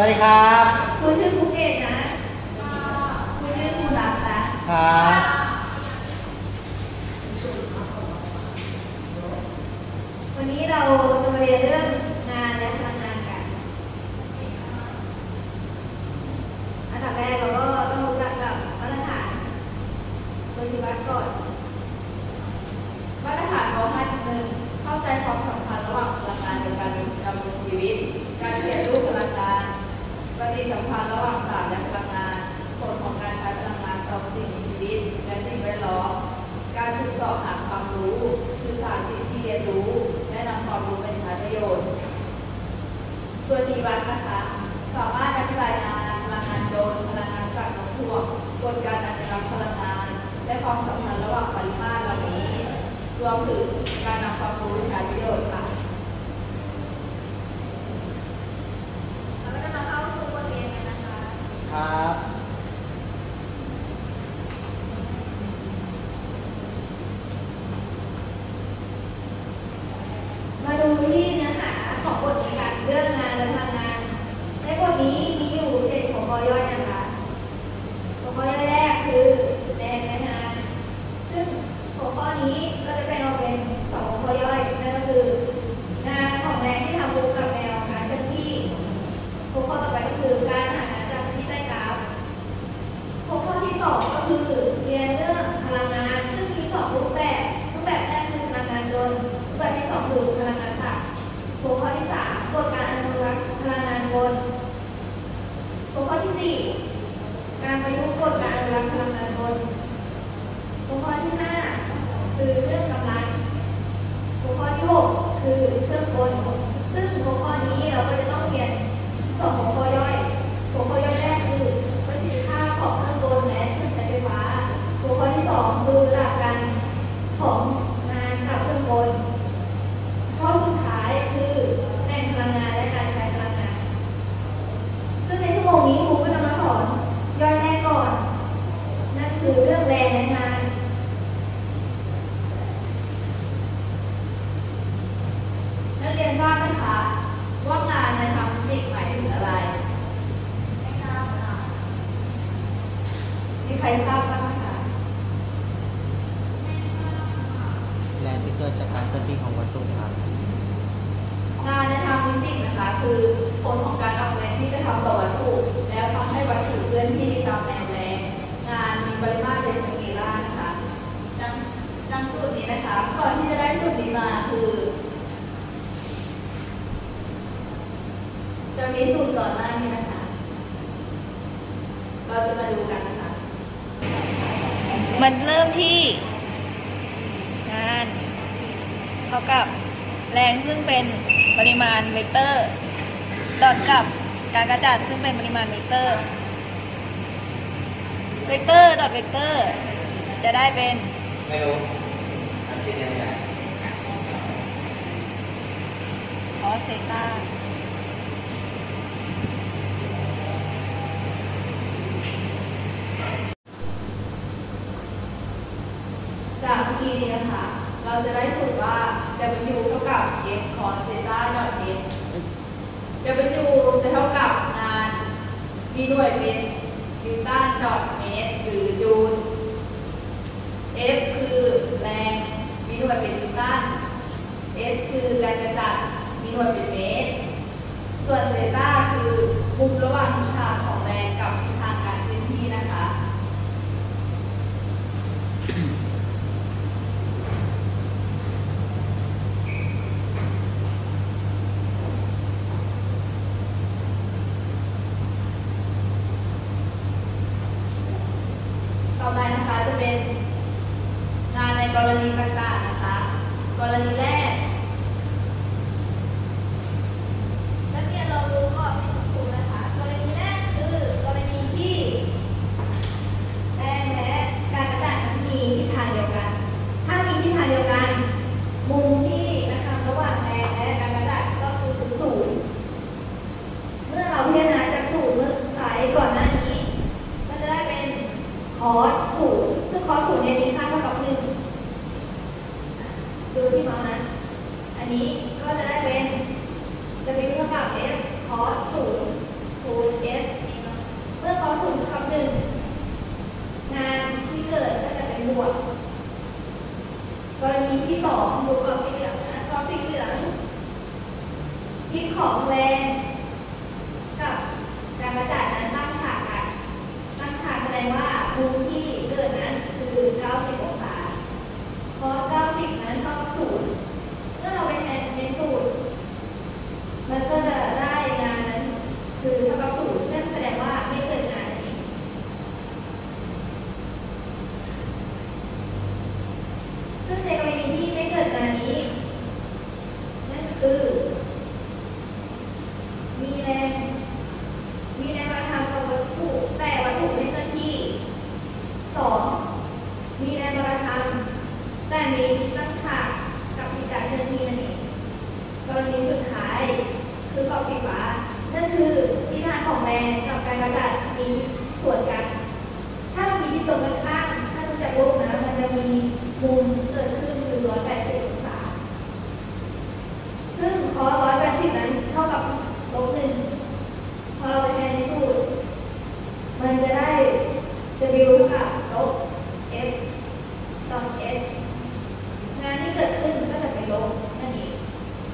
วัสดีครับครูชื่อครูเกศนะครูชื่อครูรักนะครับวันนี้เราจะมาเรียนเรื่องงานและพลังงานกันอันดับแรกเราก็ต้องรู้จักกับมาตรฐานโดยชีวัดก่อนมาตรฐานของ5.1เข้าใจความสัมพันธ์ระหว่างพลังงานในการดำรงชีวิตการเปลี่ยนรูปพลังงานปฏิสัมพันธ์ระหว่างสารและพลังงานผลของการใช้พลังงานต่อสิ่งมีชีวิตและสิ่งแวดล้อมการศึกษาหาความรู้คือสารสิ่งที่เรียนรู้และนำความรู้ไปใช้ประโยชน์ตัวชี้วัดนะคะสามารถอธิบายงานพลังงานโยนพลังงานจากน้ำท่วมกลไกการอนุรักษ์พลังงานและความสัมพันธ์ระหว่างปริมาตรเหล่านี้รวมถึงการนำความรู้ไปใช้ประโยชน์ค่ะเราก็จะมาเข้าสู่บทเรียนกันนะคะครับมาดูที่เนื้อหาของบทนี้ค่ะเรื่องงานและพลังงานในบทนี้มีอยู่7หัวข้อย่อยนะคะหัวข้อย่อยแรกคือแรงและงานซึ่งหัวข้อนี้เราจะแบ่งออกเป็น2หัวข้อย่อยนั่นก็คืองานของแรงที่ทำรูปกับแนวการเคลื่อนที่หัวข้อต่อไปก็คือการหางานจากที่ใต้กราฟหัวข้อที่2ก็คือเรียนเรื่องพลังงานซึ่งมี2รูปแบบแรกคือพลังงานยนต์รูปแบบที่2คือพลังงานสัตว์หัวข้อที่3กฎการอนุรักษ์พลังงานยนต์หัวข้อที่4การประยุกต์กฎการอนุรักษ์พลังงานยนต์หัวข้อที่5คือเรื่องกำลังหัวข้อที่6คือเครื่องกลซึ่งหัวข้อนี้เราก็จะต้องเรียน2หัวข้อย่อยหัวข้อย่อยแรกคือประสิทธิภาพของเครื่องกลและเครื่องใช้ไฟฟ้าหัวข้อที่2คือหลักการของงานกับเครื่องกลข้อสุดท้ายคือแหล่งพลังงานและการใช้พลังงานซึ่งในชั่วโมงนี้ครูก็จะมาสอนย่อยแรกก่อนนั่นคือเรื่องแรงและงานนักเรียนทราบไหมคะว่างานในทางฟิสิกส์หมายถึงอะไรไม่ทราบค่ะมีใครทราบบ้างไหมคะแรงที่เกิดจากการเคลื่อนที่ของวัตถุครับงานในทางฟิสิกส์นะคะคือผลของการออกแรงที่กระทำต่อวัตถุแล้วทำให้วัตถุเคลื่อนที่ตามแนวแรงงานมีปริมาตรเป็นสเกลาร์นะคะดังสูตรนี้นะคะก่อนที่จะได้สูตรนี้มาคือจะมีสูตรก่อนหน้านี้นะคะเราจะมาดูกันนะคะมันเริ่มที่งานเท่ากับแรงซึ่งเป็นปริมาณเวกเตอร์ดอทกับการกระจัดซึ่งเป็นปริมาณเวกเตอร์ดอทเวกเตอร์จะได้เป็นไม่รู้ทำคิดยังไงคอสเซต้าจากเมื่อกี้นี้นะคะเราจะได้สูตรว่า W เท่ากับ S cos theta dot S W จะเท่ากับงานมีหน่วยเป็นนิวตันดอทเมตรหรือจูล F คือแรงมีหน่วยเป็นนิวตัน S คือแรงกระจัดมีหน่วยเป็นเมตรส่วนเซต้าคือมุมระหว่างทิศทางของแรงกับทิศทางการเคลื่อนที่นะคะต่อไปนะคะจะเป็นงานในกรณีต่างๆนะคะกรณีแรกนักเรียนเรารู้ก่อนที่จะพูดนะคะกรณีแรกคือกรณีที่แรงและการกระจายนั้นมีทิศทางเดียวกันถ้ามีทิศทางเดียวกันมุมที่นะคะระหว่างแรงและการกระจายก็คือศูนย์เมื่อเราพิจารณาจากศูนย์เมื่อสายก่อนหน้านี้ก็จะได้เป็นคอสศูนย์ซึ่งคอสศูนย์เนี่ยมีค่าเท่ากับ1ดูที่เมาส์นะอันนี้ก็จะได้เป็น W เท่ากับ F cos 0 คูณ S เมื่อคอ0เท่ากับ1งานที่เกิดก็จะเป็นบวกกรณีที่2ดูกรอบสีเหลืองนะกรอบสีเหลืองทิศของแรงกับการกระจายนั้นตั้งฉากกันตั้งฉากแสดงว่ามุมที่เกิดนั้นคือ90องศาเพราะ90นั้นเท่ากับ0เมื่อเราไปแทนในสูตรมันก็จะได้งานนั้นคือเท่ากับ0นั่นแสดงว่าไม่เกิดงานนี้ซึ่งในกรณีที่ไม่เกิดงานนี้นั่นคือมีแรงกระทำกับวัตถุแต่วัตถุไม่เคลื่อนที่2มีแรงกระทำแต่มีตั้งฉากกับมีการเคลื่อนที่นั่นเองกรณีสุดท้ายคือกรอบสีฟ้านั่นคือทิศทางของแรงกับการกระจายมีส่วนกันถ้ามันมีที่ตรงกันข้ามถ้าดูจากรูปนะมันจะมีมุมเกิดขึ้นคือ180องศาซึ่งคอ180นั้นเท่ากับ-1พอเราไปแทนในสูตรมันจะได้ W เท่ากับ-F ต่อ S งานที่เกิดขึ้นก็จะเป็นลบนั่นเอง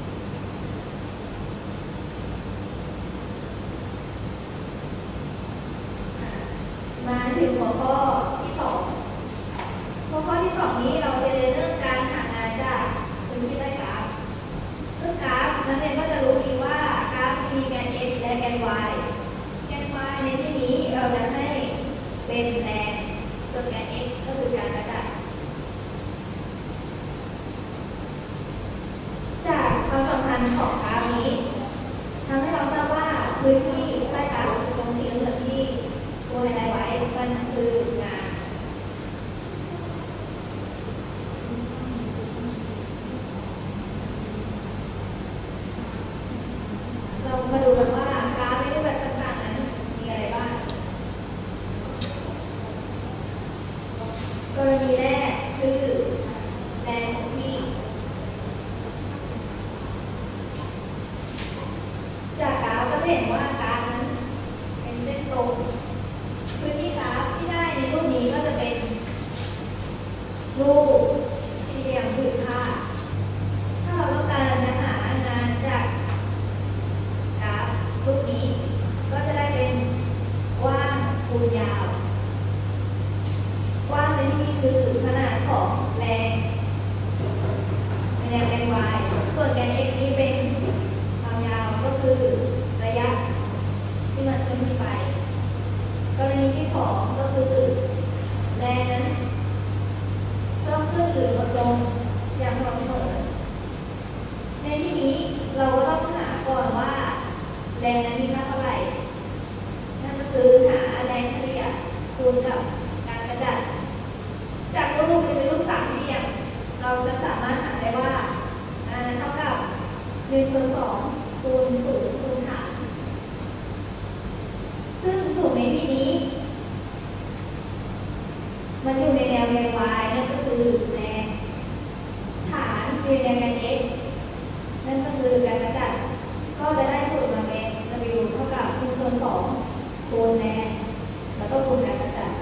มาถึงหัวข้อที่2หัวข้อที่2นี้เราจะเรียนเรื่องการหางานจากพื้นที่ใต้กราฟซึ่งกราฟนักเรียนก็จะรู้ดีว่ากราฟมีแกน x และแกน y แกน y ในที่นี้เราจะให้เป็นแรงส่วนแกน x ก็คือการกระจายจากความสัมพันธ์ของกราฟนี้ทำให้เราทราบว่าพื้นที่ใต้กราฟตรงสีเหลืองที่ตัวไฮไลท์ไว้มันคืองานเรามาดูกันว่ากราฟในรูปแบบต่างๆนั้นมีอะไรบ้างกรณีแรกคือแรงคงที่จากกราฟจะเห็นว่ากราฟนั้นเป็นเส้นตรงพื้นที่กราฟที่ได้ในรูปนี้ก็จะเป็นรูปสี่เหลี่ยมผืนผ้าถ้าเราต้องการจะหางานจากกราฟรูปนี้ก็จะได้เป็นกว้างคูณยาวกว้างในที่นี้คือขนาดของแรงแกน y ส่วนแกน x นี้เป็นความยาวก็คือระยะที่มันเคลื่อนที่ไปกรณีที่2ก็คือแรงนั้นเพิ่มขึ้นหรือลดลงอย่างสม่ำเสมอในที่นี้เราก็ต้องหาก่อนว่าแรงนั้นมีค่าเท่าไหร่นั่นก็คือหาแรงเฉลี่ยคูณกับการกระจัดจากรูปเป็นรูปสามเหลี่ยมเราจะสามารถหาได้ว่าเท่ากับ1/2คูณ0คูณฐานซึ่งสูงในที่นี้มันอยู่ในแนวแกน y นั่นก็คือแรงฐานคือแรงแกน x นั่นก็คือการกระจัดก็จะได้สูตรมาเป็น W เท่ากับ1/2คูณแรงแล้วก็คูณการกระจัด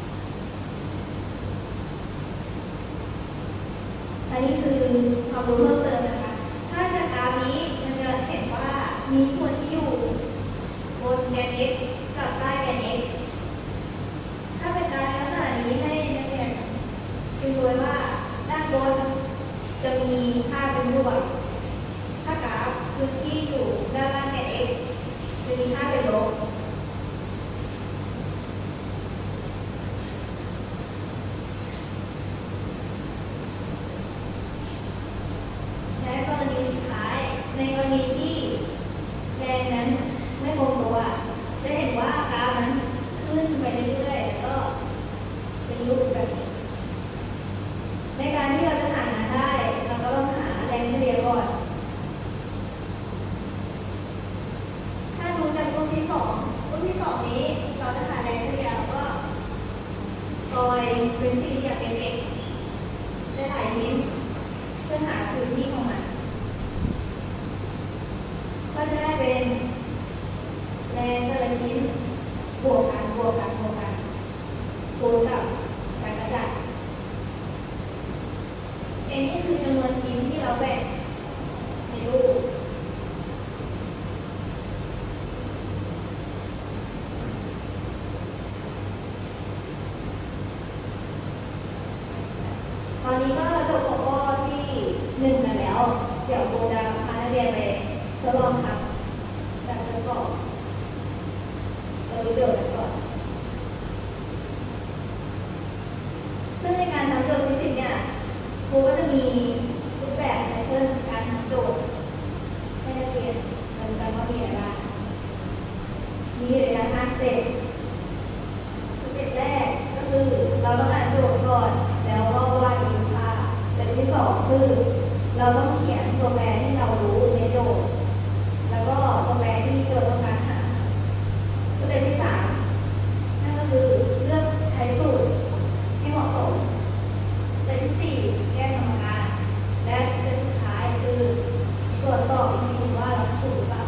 อันนี้คือความรู้เพิ่มเติมนะคะ ถ้าจากกราฟนี้มันจะเห็นว่ามีส่วนที่อยู่บนแกน x กับใต้แกน x ถ้าเป็นการลักษณะนี้ให้นักเรียนดูไว้ว่าด้านบนจะมีค่าเป็นบวกถ้ากราฟพื้นที่อยู่ด้านล่างแกน x จะมีค่าเป็นลบและกรณีสุดท้ายในกรณีที่แรงนั้นไม่คงตัวจะเห็นว่ากราฟนั้นขึ้นไปเรื่อยๆแล้วก็เป็นรูปแบบนี้ในการที่เราจะหางานได้เราก็ต้องหาแรงเฉลี่ยก่อนถ้าดูจากรูปที่2นี้เราจะหาแรงเฉลี่ยก็โดยเป็นสี่เหลี่ยม fx ได้หลายชิ้นเพื่อหาพื้นที่ของมันก็จะได้เป็นแรรงแต่ละชิ้นบวกกันคูณกับการกระจายนี่คือจำนวนชิ้นที่เราแบ่งในรูปตอนนี้ก็จบหัวข้อที่1กันแล้วเดี๋ยวครูจะพานักเรียนไปทดลองทำแบบทดสอบเราดูโจทย์กันก่อนซึ่งในการทำโจทย์ฟิสิกส์เนี่ยครูก็จะมีรูปแบบในเรื่องการทำโจทย์ให้นักเรียนรู้กันว่ามีอะไรบ้างมีอยู่ในการทำสเต็ปแรกก็คือเราต้องอ่านโจทย์ก่อนแล้วก็วาดรูปภาพสเต็ปที่2คือเราต้องเขียนตัวแปรที่เรารู้ในโจทย์แล้วก็ตัวแปรที่โจทย์ต้องการหาสเต็ปที่3นั่นก็คือเลือกใช้สูตรให้เหมาะสมสเต็ปที่4แก้สมการและสเต็ปสุดท้ายคือตรวจสอบอีกทีว่าเราถูกหรือเปล่า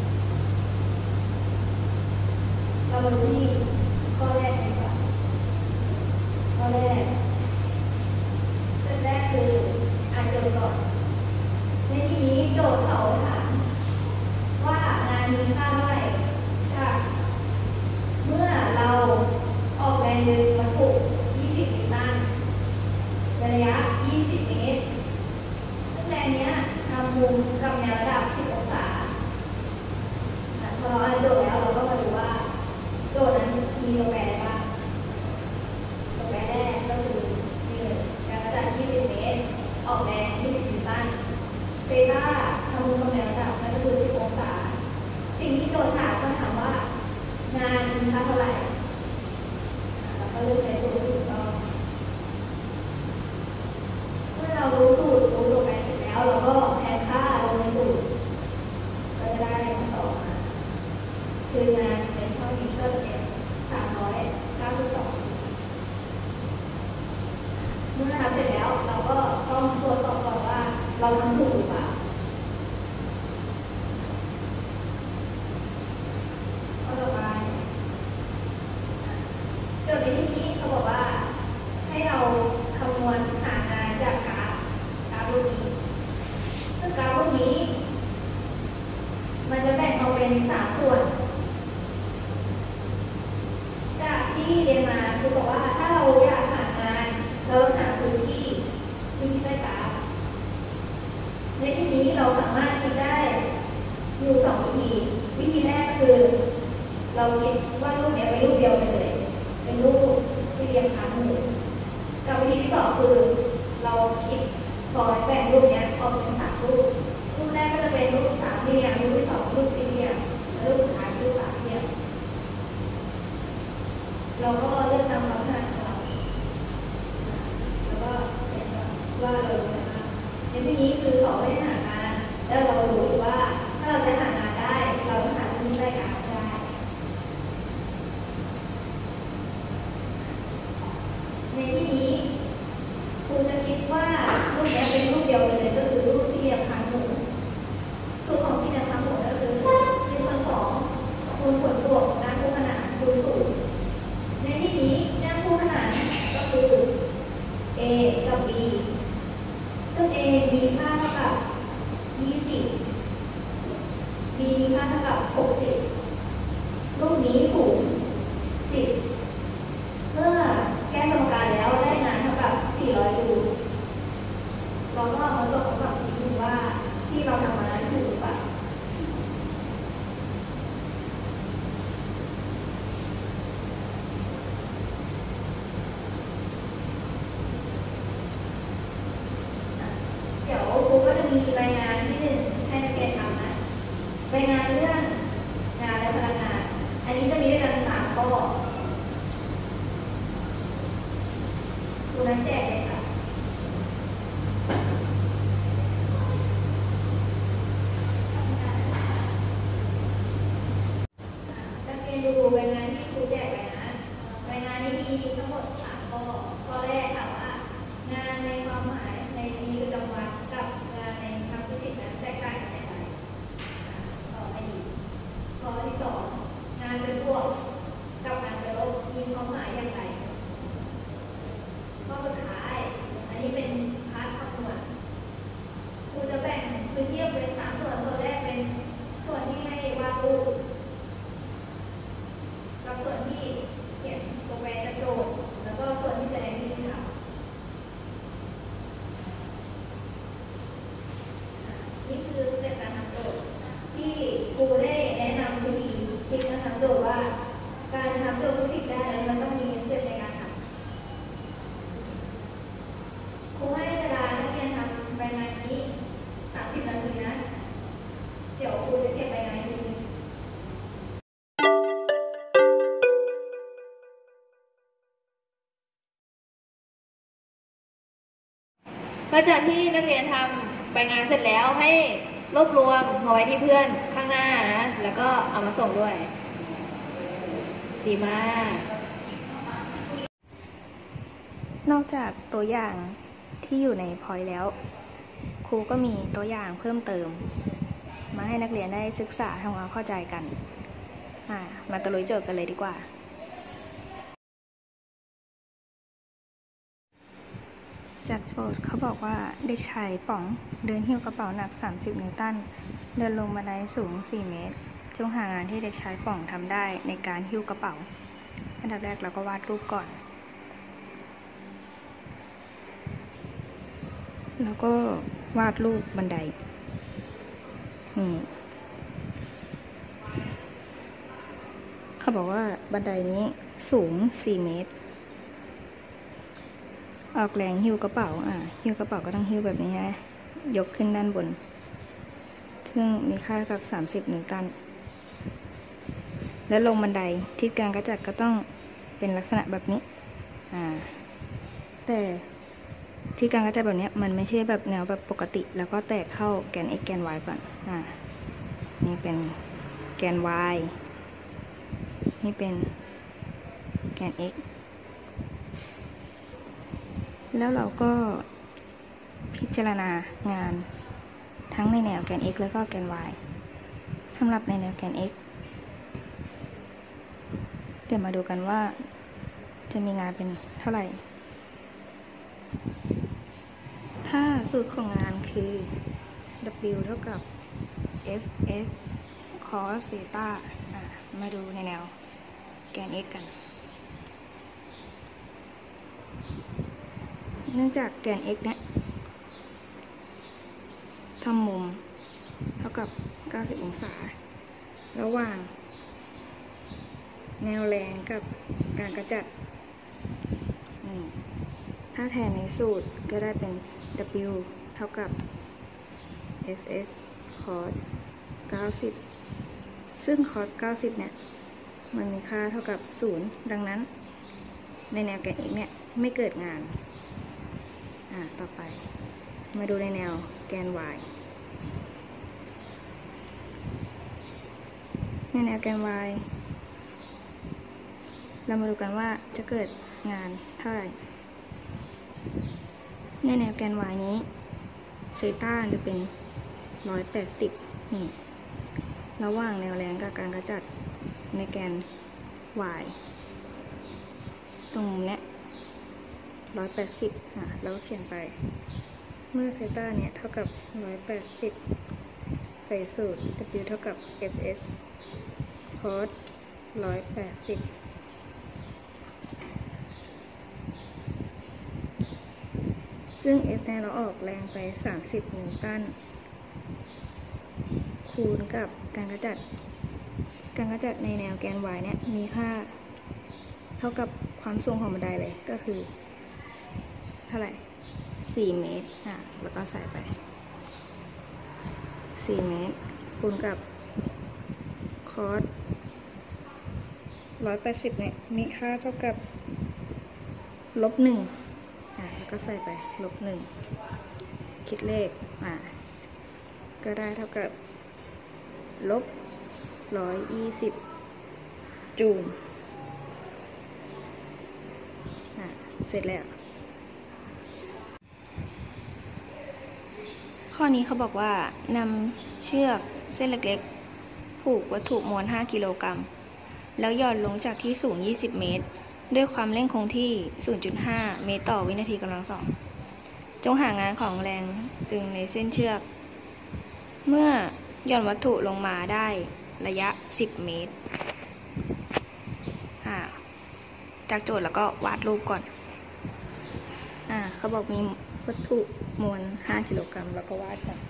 เรามาดูที่ข้อแรกกันก่อนข้อแรกคืออ่านโจทย์ก่อนในที่นี้โจทย์เขาถามว่างานมีค่าเท่าไหร่ค่ะเมื่อเราออกแรงดึงวัตถุ20 นิวตันระยะ20 เมตรซึ่งแรงนี้ทำมุมกับแนวระดับ10 องศาพอเราอ่านโจทย์แล้วเราก็มาดูว่าโจทย์นั้นมีตัวแปรอะไรบ้างตัวแปรแรกก็คือการกระจาย20 เมตรออกแรง20 นิวตันเบต้าทำมุมกับแนวระดับนั่นก็คือ10 องศาสิ่งที่โจทย์ถามก็ถามว่างานมีค่าเท่าไหร่แล้วก็เลือกใช้สูตรที่ถูกต้องเมื่อเรารู้สูตรรู้ตัวแปรเสร็จแล้วเราก็แทนค่าลงในสูตรก็จะได้คำตอบมาคืองานเป็นเท่านี้ก็จะเป็น392เมื่อทำเสร็จแล้วเราก็ต้องตรวจสอบก่อนว่าเราทำถูกหรือเปล่าข้อต่อไปโจทย์ในที่นี้เขาบอกว่าให้เราคำนวณหางานจากกราฟรูปนี้ซึ่งกราฟรูปนี้มันจะแบ่งออกเป็น3 ส่วนจากที่เรียนมาคือบอกว่าถ้าเราอยากหางานเราต้องหาพื้นที่ใต้กราฟในที่นี้เราสามารถคิดได้อยู่2 วิธีวิธีแรกคือเราคิดว่ารูปนี้เป็นรูปเดียวไปเลยเป็นรูปที่เรียงค้างหมู่กับวิธีที่2คือเราคิดซอยแบ่งรูปนี้ออกเป็น3 รูปรูปแรกก็จะเป็นรูป3 เหลี่ยมรูปที่2รูปสี่เหลี่ยมและรูปสุดท้ายรูป3 เหลี่ยมเราก็เลือกตามความถนัดของเราแล้วก็เขียนว่าเรารู้อะไรบ้างในที่นี้คือสอนให้หางานแล้วเรารู้ว่าถ้าเราจะหางานได้เราต้องหาที่ใต้กราฟได้ในที่นี้ครูจะคิดว่ารูปนี้เป็นรูปเดียวกันเลยก็คือรูปที่เรียงค้างหมู่สูตรของที่เรียงค้างหมู่ก็คือ1/2คูณผลบวกด้านคู่ขนานคูณสูตรในที่นี้ด้านคู่ขนานก็คือ a กับ b ซึ่ง a มีค่าเท่ากับ20 b มีค่าเท่ากับ60รูปนี้สูง10เมื่อแก้สมการแล้วได้งานเท่ากับ400 จูลเราก็เอามาตรวจสอบอีกทีนึงว่าที่เราทำมานั้นถูกหรือเปล่าเดี๋ยวครูก็จะมีรายงานที่1ให้นักเรียนทำนะรายงานเรื่องงานและพลังงานอันนี้จะมีด้วยกัน3 ข้อครูนัดแจกเลยค่ะนักเรียนดูรายงานที่ครูแจกไปนะรายงานนี้มีทั้งหมด3 ข้อข้อแรกค่ะว่างานในความหมายในชีวิตประจำวันกับงานในทางฟิสิกส์นั้นแตกต่างกันอย่างไรตอบให้ดีข้อที่2 ก็จากที่นักเรียนทำใบงานเสร็จแล้วให้รวบรวมมาไว้ที่เพื่อนข้างหน้านะแล้วก็เอามาส่งด้วย ดีมาก นอกจากตัวอย่างที่อยู่ในพอยต์แล้ว ครูก็มีตัวอย่างเพิ่มเติม มาให้นักเรียนได้ศึกษาทำความเข้าใจกันมาตะลุยโจทย์กันเลยดีกว่า จากโจทย์เขาบอกว่าเด็กชายป๋องเดินหิ้วกระเป๋าหนัก30 นิวตันเดินลงบันไดสูง4 เมตรจงหางานที่เด็กชายป๋องทำได้ในการหิ้วกระเป๋าอันดับแรกเราก็วาดรูปก่อนแล้วก็วาดรูปบันไดเขาบอกว่าบันไดนี้สูง4 เมตรออกแรงหิ้วกระเป๋าหิ้วกระเป๋าก็ต้องหิ้วแบบนี้ฮะยกขึ้นด้านบนซึ่งมีค่ากับ30 นิวตันแล้วลงบันไดทิศการกระจัดก็ต้องเป็นลักษณะแบบนี้แต่ที่การกระจายแบบนี้มันไม่ใช่แบบแนวแบบปกติแล้วก็แตกเข้าแกน x แกน y ก่อนนี่เป็นแกน y นี่เป็นแกน x แล้วเราก็พิจารณางานทั้งในแนวแกน x แล้วก็แกน y สำหรับในแนวแกน x เดี๋ยวมาดูกันว่าจะมีงานเป็นเท่าไหร่ถ้าสูตรของงานคือ w เท่ากับ fs cos ซีตามาดูในแนวแกน x กันเนื่องจากแกน x เนี่ยทำมุมเท่ากับ90 องศาระหว่างแนวแรงกับการกระจัดถ้าแทนในสูตรก็ได้เป็น w เท่ากับ fs cos 90ซึ่ง cos 90เนี่ยมันมีค่าเท่ากับ0ดังนั้นในแนวแกน x เนี่ยไม่เกิดงานต่อไปมาดูในแนวแกน y ในแนวแกน y เรามาดูกันว่าจะเกิดงานเท่าไหร่ในแนวแกน y นี้เซตาจะเป็น180นี่ระหว่างแนวแรงกับการกระจัดในแกน y ตรงมุมเนี้ย180แล้วก็เขียนไปเมื่อเซตาเนี่ยเท่ากับ180ใส่สูตร w เท่ากับ fs cos 180ซึ่ง f เนี่ยเราออกแรงไป30 นิวตันคูณกับการกระจัดในแนวแกน y เนี่ยมีค่าเท่ากับความสูงของบันไดเลยก็คือเท่าไหร่4 เมตรแล้วก็ใส่ไป4 เมตรคูณกับคอส180เนี่ยมีค่าเท่ากับ-1แล้วก็ใส่ไป-1คิดเลขก็ได้เท่ากับ-120 จูลเสร็จแล้วข้อนี้เขาบอกว่านำเชือกเส้นเล็กๆผูกวัตถุมวล5 กิโลกรัมแล้วหย่อนลงจากที่สูง20 เมตรด้วยความเร่งคงที่ 0.5 เมตรต่อวินาทีกำลังสองจงหางานของแรงตึงในเส้นเชือกเมื่อหย่อนวัตถุลงมาได้ระยะ10 เมตรจากโจทย์แล้วก็วาดรูปก่อนเขาบอกมีวัตถุมวล5 กิโลกรัมแล้วก็วาดก่อน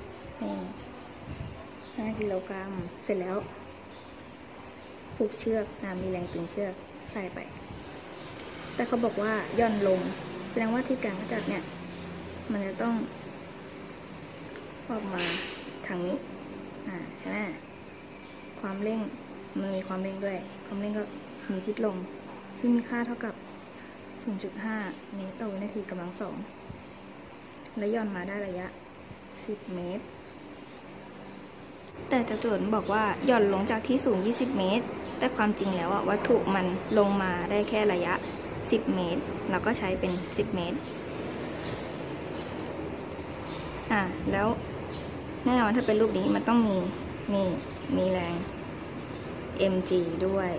5 กิโลกรัมเสร็จแล้วผูกเชือกมีแรงตึงเชือกใส่ไปแต่เขาบอกว่าย่อนลงแสดงว่าที่การกระจัดเนี่ยมันจะต้องออกมาทางนี้ใช่ไหมความเร่งมันมีความเร่งด้วยความเร่งก็มีทิศลงซึ่งมีค่าเท่ากับ 0.5 เมตรต่อวินาทีกำลังสองและย่อนมาได้ระยะ10 เมตรแต่เจ้าโจทย์บอกว่าหย่อนลงจากที่สูง20 เมตรแต่ความจริงแล้ววัตถุมันลงมาได้แค่ระยะ10 เมตรเราก็ใช้เป็น10 เมตรแล้วแน่นอนถ้าเป็นรูปนี้มันต้องมีแรง mg ด้วย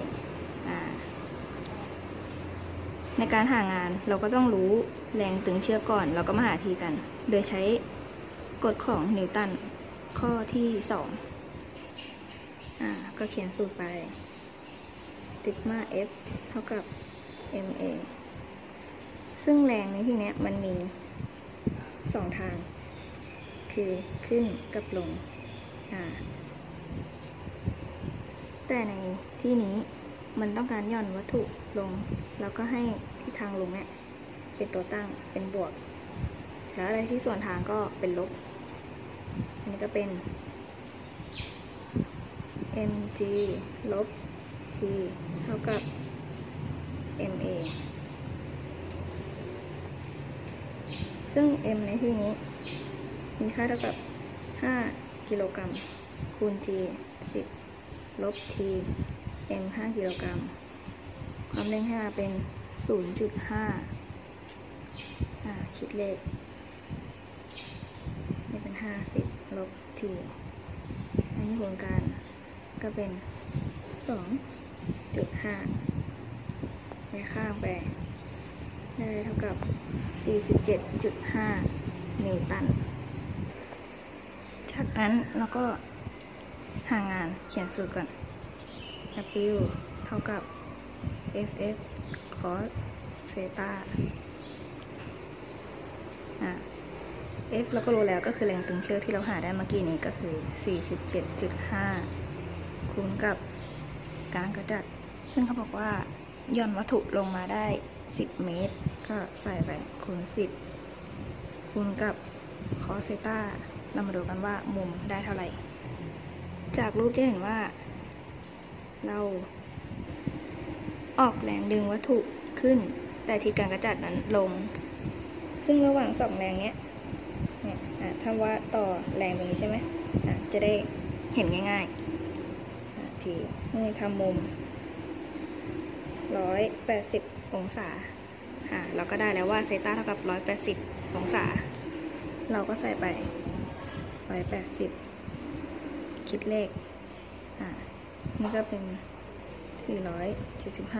ในการหางานเราก็ต้องรู้แรงตึงเชือกก่อนเราก็มาหาทีกันโดยใช้กฎของนิวตันข้อที่2ก็เขียนสูตรไปซิกมาF เท่ากับ ma ซึ่งแรงในที่นี้มันมี2 ทางคือขึ้นกับลงแต่ในที่นี้มันต้องการหย่อนวัตถุลงแล้วก็ให้ที่ทางลงเนี่ยเป็นตัวตั้งเป็นบวกแล้วอะไรที่ส่วนทางก็เป็นลบอันนี้ก็เป็น mg ลบ t เท่ากับ ma ซึ่ง m ในที่นี้มีค่าเท่ากับ5 กิโลกรัมคูณ g 10ลบ t m 5 กิโลกรัมความเร่งให้มาเป็น 0.5 คิดเลขนี่เป็น50ลบ t อันนี้ผลการก็เป็น 2.5 ไปข้างไปได้เท่ากับ 47.5 นิวตันจากนั้นเราก็หางานเขียนสูตรก่อน W เท่ากับ Fs cos เซตาF เราก็รู้แล้วก็คือแรงตึงเชือกที่เราหาได้เมื่อกี้นี้ก็คือ 47.5 คูณกับการกระจัดซึ่งเขาบอกว่าย่อนวัตถุลงมาได้10 เมตรก็ใส่ไปคูณ10คูณกับ cos เซตาเรามาดูกันว่ามุมได้เท่าไหร่จากรูปจะเห็นว่าเราออกแรงดึงวัตถุขึ้นแต่ทิศการกระจัดนั้นลงซึ่งระหว่าง2 แรงเนี่ยถ้าว่าต่อแรงตรงนี้ใช่ไหมจะได้เห็นง่ายๆทีนี่ทำมุม180 องศาเราก็ได้แล้วว่าเซตาเท่ากับ180 องศาเราก็ใส่ไป180คิดเลขนี่ก็เป็น475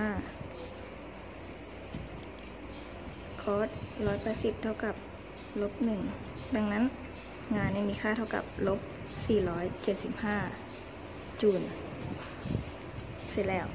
คอส180เท่ากับลบ1ดังนั้นงานนี้มีค่าเท่ากับลบ475 จูลเสร็จแล้ว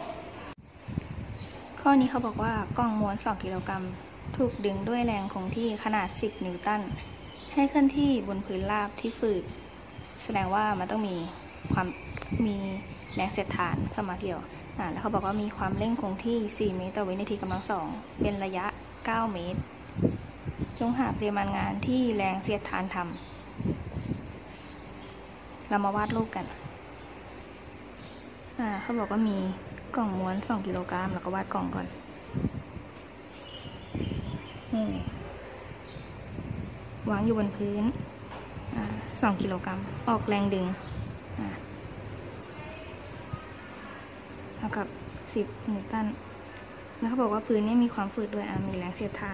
ข้อนี้เขาบอกว่ากล่องม้วน2 กิโลกรัมถูกดึงด้วยแรงคงที่ขนาด10 นิวตันให้เคลื่อนที่บนพื้นราบที่ฝืดแสดงว่ามันต้องมีแรงเสียดทานเข้ามาเกี่ยวแล้วเขาบอกว่ามีความเร่งคงที่4 เมตรต่อวินาทีกำลัง2เป็นระยะ9 เมตรจงหาปริมาณงานที่แรงเสียดทานทำเรามาวาดรูปกันเขาบอกว่ามีกล่องม้วน2 กิโลกรัมแล้วก็วาดกล่องก่อนวางอยู่บนพื้น2 กิโลกรัมออกแรงดึงเท่ากับ10 นิวตันแล้วเขาบอกว่าพื้นนี้มีความฝืดด้วยมีแรงเสียดทาน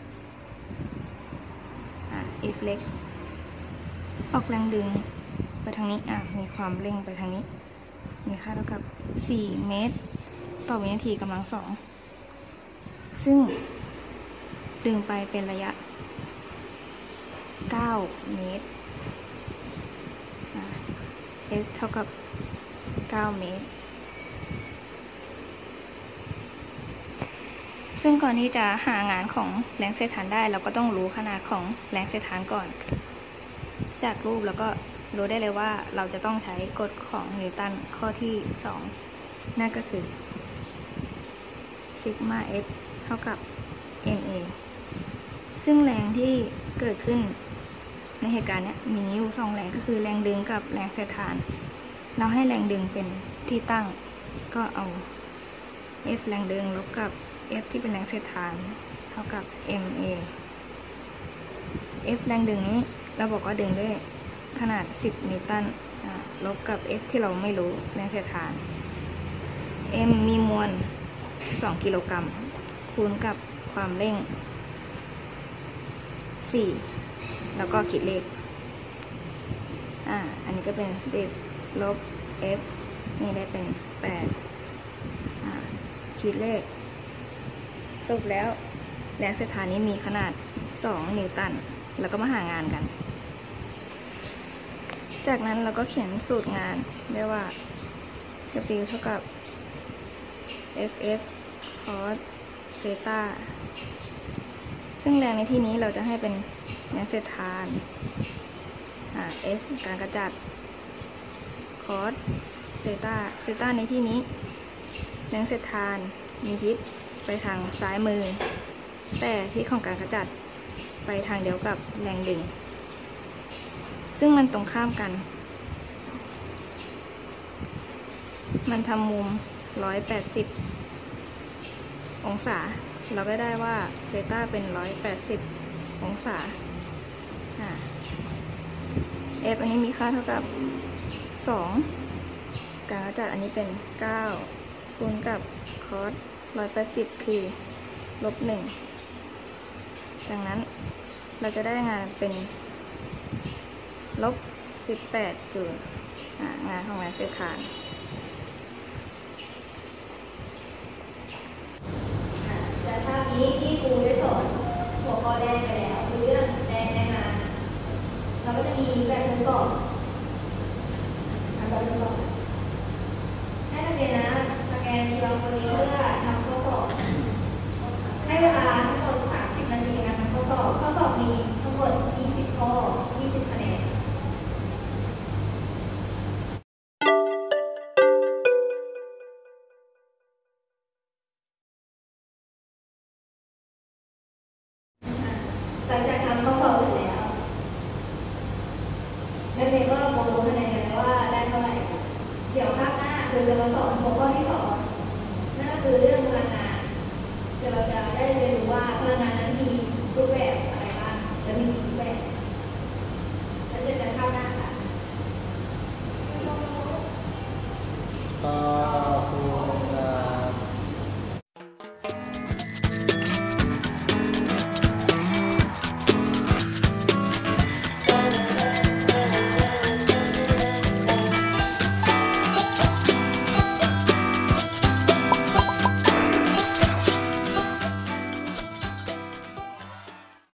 F เล็กออกแรงดึงไปทางนี้มีความเร่งไปทางนี้มีค่าเท่ากับ4 เมตรต่อวินาทีกำลัง2ซึ่งดึงไปเป็นระยะ9 เมตรF เท่ากับ9 เมตรซึ่งก่อนที่จะหางานของแรงเสียดทานได้เราก็ต้องรู้ขนาดของแรงเสียดทานก่อนจากรูปแล้วก็รู้ได้เลยว่าเราจะต้องใช้กฎของนิวตันข้อที่2นั่นก็คือซิกมา F เท่ากับ ma ซึ่งแรงที่เกิดขึ้นในเหตุการณ์นี้มีอยู่2 แรงก็คือแรงดึงกับแรงเสียดทานเราให้แรงดึงเป็นที่ตั้งก็เอา F แรงดึงลบกับF ที่เป็นแรงเสียดทานเท่ากับ ma F แรงดึงนี้เราบอกว่าดึงด้วยขนาด10นิวตันลบกับ F ที่เราไม่รู้แรงเสียดทาน M มีมวล2กิโลกรัมคูณกับความเร่ง4แล้วก็ขีดเลขอันนี้ก็เป็น10ลบ F นี่ได้เป็น8ขีดเลขสรุปแล้วแรงเสียดทานนี้มีขนาด2นิวตันแล้วก็มาหางานกันจากนั้นเราก็เขียนสูตรงานได้ว่า W เท่ากับ Fs cos เซตาซึ่งแรงในที่นี้เราจะให้เป็นแรงเสียดทาน S การกระจัด cos เซตาในที่นี้แรงเสียดทานมีทิศไปทางซ้ายมือแต่ทิศของการกระจัดไปทางเดียวกับแรงดึงซึ่งมันตรงข้ามกันมันทำมุม180องศาเราก็ได้ว่าเซตาเป็น180องศาF อันนี้มีค่าเท่ากับ2การกระจัดอันนี้เป็น9คูณกับ cos 180คือ-1ดังนั้นเราจะได้งานเป็น-18 จูลงานของแรงเสียดทานจากภาพนี้ที่ครูได้สอนหัวข้อแรกไปแล้วคือเรื่องแรงในงานเราก็จะมีแบบทดสอบแบบทดสอบให้นักเรียนนะสแกน QR code นี้เพื่อทำข้อสอบให้เวลาทั้งหมด30 นาทีในการทำข้อสอบมีทั้งหมด20 ข้อ 20 คะแนนหลังจากทำข้อสอบเสร็จแล้วนักเรียนก็ลงคะแนนกันว่าได้เท่าไหร่เดี๋ยวภาคหน้าคือจะมาสอนหัวข้อที่2นั่นก็คือเรื่องพลังงานเดี๋ยวเราจะได้เรียนรู้ว่าพลังงานนั้นมี